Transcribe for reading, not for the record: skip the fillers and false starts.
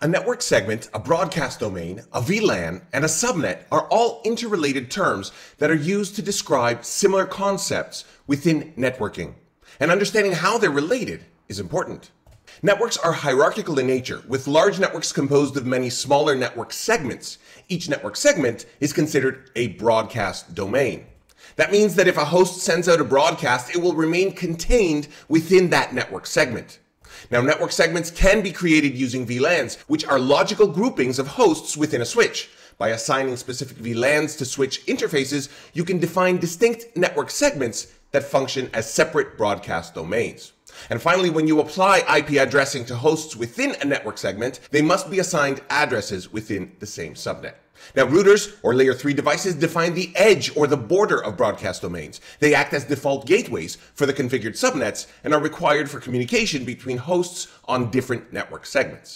A network segment, a broadcast domain, a VLAN, and a subnet are all interrelated terms that are used to describe similar concepts within networking. And understanding how they're related is important. Networks are hierarchical in nature, with large networks composed of many smaller network segments. Each network segment is considered a broadcast domain. That means that if a host sends out a broadcast, it will remain contained within that network segment. Now, network segments can be created using VLANs, which are logical groupings of hosts within a switch. By assigning specific VLANs to switch interfaces, you can define distinct network segments that function as separate broadcast domains. And finally, when you apply IP addressing to hosts within a network segment, they must be assigned addresses within the same subnet. Now, routers or layer 3 devices define the edge or the border of broadcast domains. They act as default gateways for the configured subnets and are required for communication between hosts on different network segments.